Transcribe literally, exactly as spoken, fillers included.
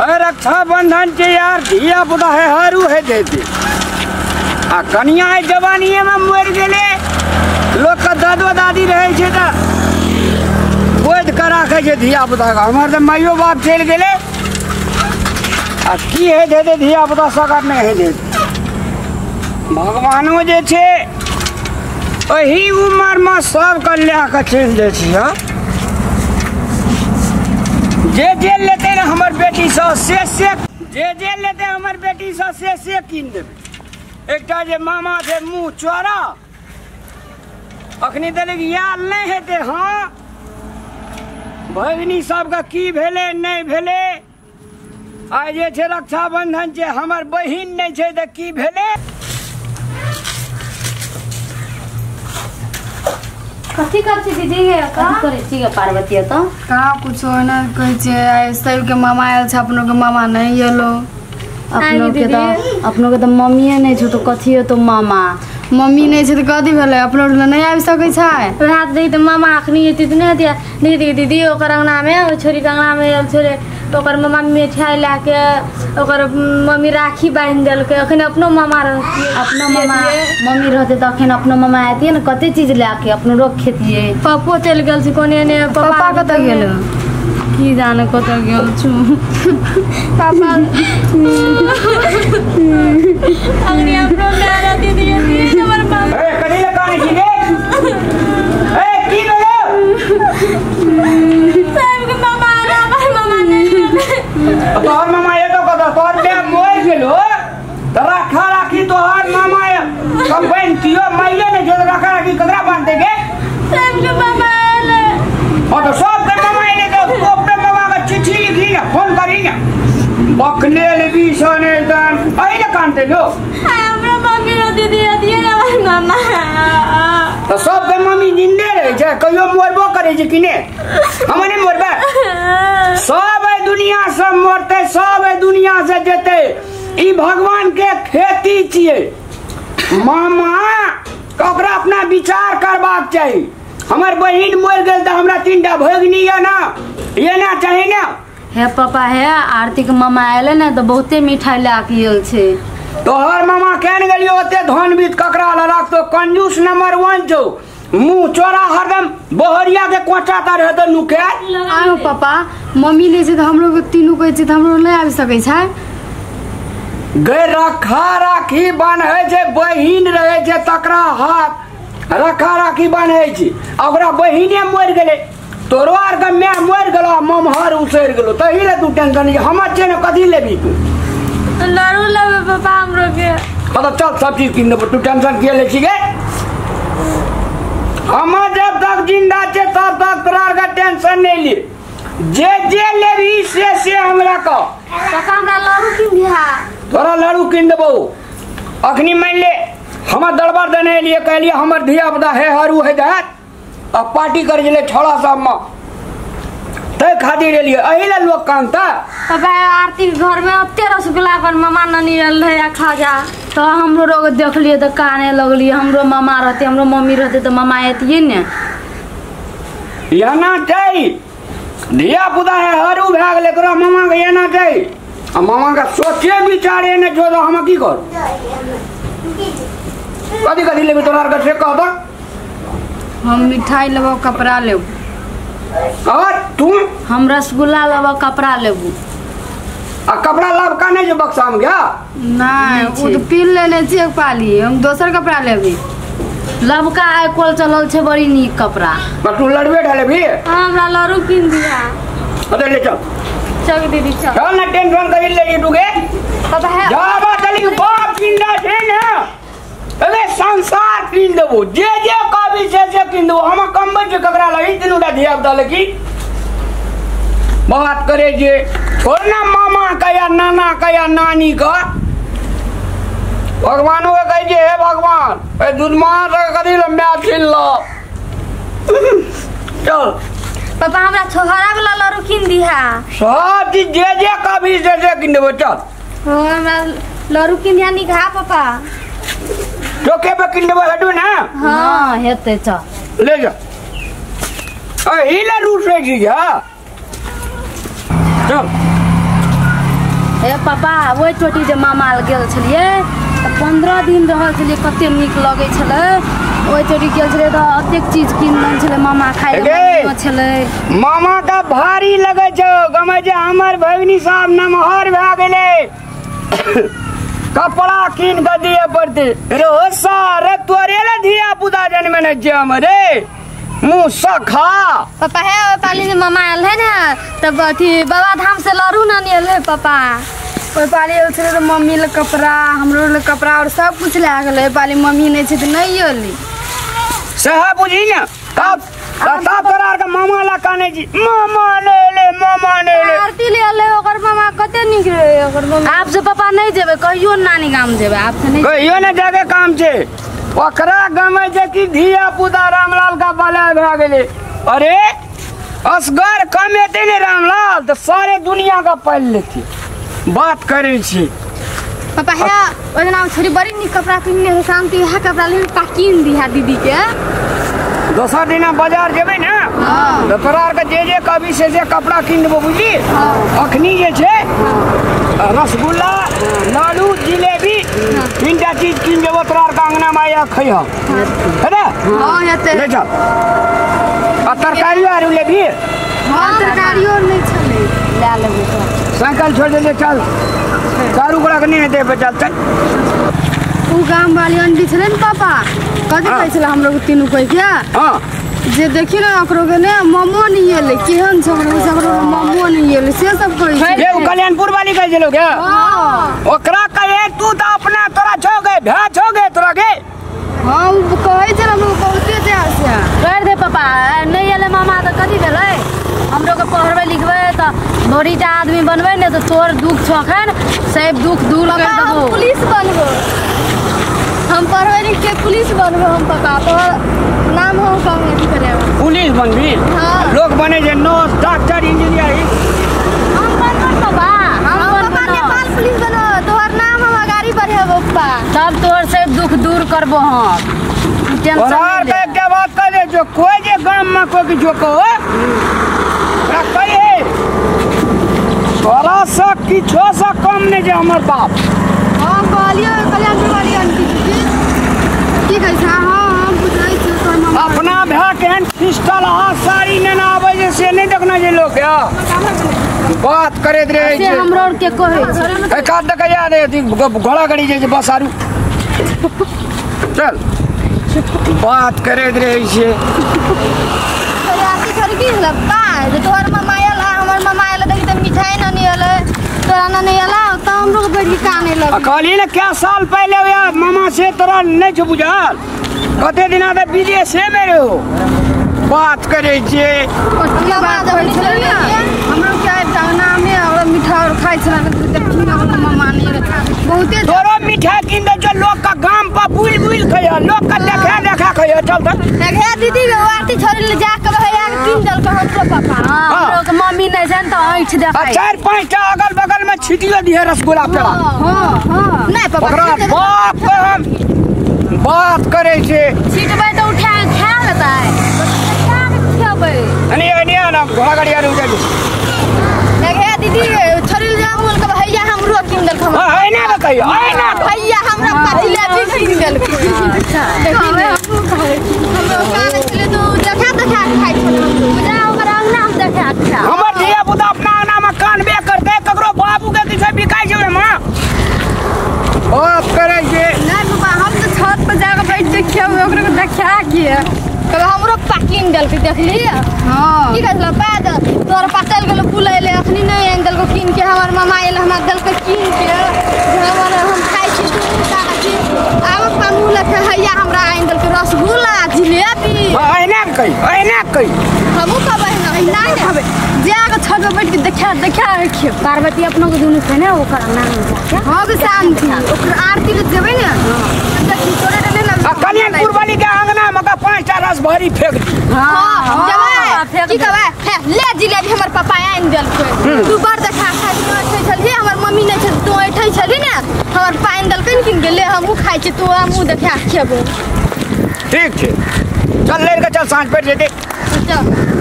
रक्षाबंधन के यार धिया पुता है हरू है देते आ कनिया है जवानी में मर गए लोग का दादो दादी रहे छे त बोध करा के धिया पुता का हमारे माइयो बाप चल गए आ की है देते धिया पुता सकत नहीं है देते भगवानो जे छे वही उम्र में सब कर लिया के चल दे छे जे जे लेते ना हमार बेटी सब से से जे जे लेते हमार बेटी सब से से कीन देबे एकटा जे मामा से मुंह चोरा अखनी तक याद नहीं हेते हाँ भगनी सबका की भेले नहीं भेले आज जे छे रक्षाबंधन छे हमार बहिन नहीं छे त की भेले कथी करछी दीदी है का करे छी के पार्वती त का कुछ ना कहै छै आइ सब के मामा आयल छ अपनो के मामा नहीं एलो अपनो के त अपनो के त मम्मीए नहीं छ त कथी हो तो मामा मम्मी नहीं छै त कथी भेलै अपनो नहीं आबि सकै छै रात देख त मामा अखनी एती त नहीं दिया दीदी दीदी ओकर अंगना में ओ छोरी के अंगना में छोरे ओकर मामा मिठाई लाके ओकर मम्मी राखी बांध देल के अखन अपनो मामा रहती अपनो मामा मम्मी रहते त अखन अपनो मामा आती न कते चीज लाके अपनो रोक खेतिए पापो चल गेल छी कोने ने पापा कत गेल की जाने कत गेल छु पापा अगनी अपनो प्यारा दीदी दीदी हमर मामा ए कनी ले कानी छी गे ए की भेलो सब के मामा आ मामा नहीं तोहर मामा ये तो कदा तोहर बे मोर गेलो तरा खा राखी तोहर मामा कंबाइन कियो माइले ने जो रखा राखी कदरा बांध देगे सब के मामा आले और तो सब के मामा ने तो अपने मामा का चिट्ठी लिखी ना फोन करी ना बकने ले बीसने दान आइले कांटे लो हमरा मम्मी रो दीदी दिए ना मामा तो सब के मम्मी जिंदे रहे छे कहियो मरबो करे छे किने हमने मरबे सब है दुनिया से मरते सब है दुनिया से जेते ई भगवान के खेती छिए मामा ककरा अपना विचार करबाक चाहिए हमार बहिन मर गेल त हमरा तीनटा भगनी है ना ये ना चाहे ना हे पापा है आरती के मामा आले ना तो बहुते मिठाई लाके आयल छे तोहर मामा केन गेलियो ओते धन बीत ककरा ला राख तो कंजूस नंबर वन छौ मुंह चोरा हरदम बहरिया के कोचाता रहे त नुके आयो पापा मम्मी ले छै त हमरो के तीनू कहै छै त हमरो नहीं आबि सकै छै गे रखा राखी बान्हे छै बहिन रहे छै तकरा हाथ रखा राखी बान्हे छै ओकरा बहिने मर गेले तोरो आर के मैं मर गेलो ममहर उसर गेलो तही ले तू टेंशन हम छै न कथी लेबी तू लारू लेबे पापा हमरो के मतलब चल सब चीज किन दे तू टेंशन किए ले छी गे हम जब तक जिंदा छे तब तक तोरा का टेंशन नहीं ले जे जे लेबी से से हमरा का पापा हमरा लारू किन दिया तोरा लारू किन देबो अखनी मान ले हमर दरबार देने लिए कहलिए हमर धिया पुता है हरू है जात अब पार्टी कर ले छोड़ा सब में तय खातिर लिए अही ला लोग कांता पापा आरती के घर में अब रसगुल्ला पर मामा ननी रहल है खा जा तो हमरो रोग देख लिए तो काने लगली हमरो मामा रहते हमरो मम्मी रहते तो मामा आती ने याना चाहिए धिया पुता है हरू भए गेले तोरा मामा के याना चाहिए आ मामा का सोचे विचारे ने जो हम की कर कथी कथी लेबे तोरा का से कह दो हम मिठाई लेबो कपड़ा लेबो और तू हम रसगुल्ला लेबो कपड़ा लेबो आ कपड़ा लाभ का नहीं जो बक्सा में गया नहीं वो तो पिन लेने छी एक पाली हम दोसर कपड़ा लेबी लबका आइ कोल चलल छे बड़ी नीक कपड़ा पर तू लड़बे ढले भी हमरा लारू किन दिया अरे ले चल चल दीदी चल चल ना टेंशन कर ले तू गे पापा है जाबा चली बाप किंदा छे ना अबे संसार किन देबो जे जे कभी से से किन देबो हम कमबे के ककरा लगी तीनूटा धिया पुता लगी बात करे जे छोड़ ना मामा का या नाना का या नानी का भगवानों के कह जे हे भगवान ए दुधमान से कदी लम्बा छिल लो चल पापा हमरा छोहरा के लारू किन दिया सब चीज जे जे कभी से से किन देबो चल हो हमरा लारू किन दिया नी घा पापा चोके पे किन देबो हटू ना हां हेते चल ले जा ए हिला रूट से जी जा चल पापा वही चोटी जे मामा गेल छलिए पंद्रह दिन रहल छलिए कते नीक लगे छले वही चोटी गेल छलिए तो अतेक चीज किनल छले मामा खाए छले मामा का भारी लगे छो गमे जे हमर भगनी साहब नमहर भए गेले कपड़ा किन के दिए पड़ते रो सारे तोरे ले धिया पुता जन्म ने जे हमरे मुंह सखा पापा है पाली ने मामा आयल है ना तब अथी बाबा धाम से लड़ू ना नियल है पापा ओइ पाली आयल छले तो मम्मी ले कपड़ा हमरो ले कपड़ा और सब कुछ ले गेले पाली मम्मी नहीं छै त नहीं आली सह बुझी ना तब तब तोरा के मामा ला काने जी मामा ले ले मामा ले ले आरती ले ले ओकर मामा कते निक रे ओकर मामा आप से पापा नहीं जेबे कहियो नानी गाम जेबे आप से नहीं कहियो ना जाके काम छे ओकरा गमे जे की धिया पुता रामलाल का बाला भए गेले अरे असगर कमेते ने रामलाल तो सारे दुनिया का पाल लेती बात करे छी पापा है ओइ दिन छोरी बड़ी निक कपड़ा किनने शांति है कपड़ा ले किन दिया दीदी के दोसर दिन बाजार जेबे ना तो तोरा के जे जे कभी से जे कपड़ा किन देबो बुझली अखनी जे छे रसगुल्ला लाडू जिलेबी तीनटा चीज किन देबो तोरा के अंगना में आया खइह है ना हां हेते ले जा आ तरकारी आरु लेबी हां तरकारियो नहीं छले ले लेबे साइकिल छोड़ दे चल चारू गोड़ा के नहीं दे पे चलते उ गांव वाली आंटी छले न पापा कथि कहै छले हम लोग तीनू कह क्या हां जे देखि ना ओकरो के ने मम्मो नहीं एले केहन छकरो छकरो मम्मो नहीं एले से सब कहै छै ये कल्याणपुर वाली कह देलो क्या हां ओकरा कहे तू तो अपना तोरा छोगे भे छोगे तोरा के हां उ कहै छै हम लोग बहुते ध्यान से कर दे पापा नहीं एले मामा तो कथि भेलै हम लोग के पढ़वे लिखवे तो बड़ीटा आदमी बनवे ने तो तोर दुख छखन सब दुख दूर कर देबो पुलिस बनबो हम पढ़वे लिख के पुलिस बनबो हम पापा तो नाम हो कम नहीं करे पुलिस बनबी हाँ। लोग बने जे नर्स डॉक्टर इंजीनियर हम बनबो पापा हम पापा नेपाल पुलिस बनो तोहर नाम हम गाड़ी बढ़ेबो पापा तब तोर से दुख दूर करबो हम टेंशन और नहीं ले के बात कर दे जो कोई जे गांव में कोई जो को कहे तोरा से किछो से कम नहीं जे हमर बाप हां कहलियो कल्याणपुर वाली आंटी जी की कहै छै हां हम बुझै छी तोहर मामा अपना भे केहन पिस्टल हाथ साड़ी ने ना आवे जे से नहीं देखना जे लोग क्या बात करे रहे से छे हमरो के कहै छै ए काट दे याद है घोड़ा गाड़ी जे बस आरू चल बात करे रहे छे तोरे आंटी छोरी की लगता जे तोहर मामा आयल हमर मामा आयल देखि त मिठाई न नहीं आले तोरा न नहीं आला त हम लोग बैठ के काने लग कहली ना क्या साल पहले हुआ मामा से तोरा नहीं छो बुझल कते दिन आदे विदेश में रहो बात करे छे बात होइ छले ना हम लोग क्या जाना में और मिठाई और खाइ छला देखि ना मामा नहीं बहुते तोरो मिठाई किन दे जो लोग का गांव पर बुल बुल खया लोग का देखा देखा खया चल त हे दीदी वे आरती छोरी ले जा के भैया किन दल के हमरो पापा हम लोग मम्मी नहीं जान तो ऐठ आ देखाई चार पांच टा अगल बगल में छिटियो दिए रसगुल्ला पेड़ा हां हां नहीं पापा ओकरा बाप के हम बात करे छे सीटबै तो उठा खा लेता है क्या खेबै अनी अनी ना घोड़ा गाड़ी आरू जा हे दीदी छोरी ले जा बोल के भैया हमरो किन दल के हां है ना कहियो है ना भैया हमरा जिलेबी किन दल के अच्छा हमरो काने चले तो देखा देखा खाइ छला बुझा ओकर अंगना हम देखा अच्छा हमर धिया पुता अपना अंगना में कान बे करते ककरो बाबू के किसे बिकाई छे मां बात करे छे नहीं पापा हम तो छत पर जाके बैठ देखियो ओकरा को देखा किए कब हमरो पाकिन दल के देख लिया हां की कहला बाद तोर पातल गेलो बुलाइले अखनी नहीं आइन दल को किन के हमर मामा आइल हमरा दल के किन के हमर हम खाइ छी तू का छी आब पामू लखे हैया हमरा आइन दल के रसगुल्ला जिलेबी है ना कहि है ना कहि हमहू कहबै ना नहीं कहबै जाके छत पर बैठ के देखा देखा रखियो पार्वती अपनो के दुनु छै ना ओकर नाम जाके हां के शांति ओकर आरती ले जेबै ने देखि तोरे ले ना आ कल्याणपुर वाली के अंगना में का पांच टा रस भरी फेंक दी हां जबै की कहबै ले जिलेबी हमर पापा आइन दल के तू बड़ देखा खाइ छै छलिए हमर मम्मी नहीं छै तू ऐठै छली ने हमर पाइन दल के किन गेले हमहू खाइ छी तू हमहू देखा खेबो ठीक छे चल ले के चल सांझ पे दे दे चल